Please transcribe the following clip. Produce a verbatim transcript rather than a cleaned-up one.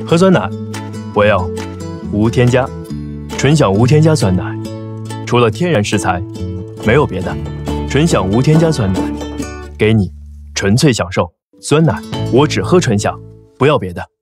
喝酸奶，我要无添加，纯享无添加酸奶，除了天然食材，没有别的。纯享无添加酸奶，给你纯粹享受。酸奶，我只喝纯享，不要别的。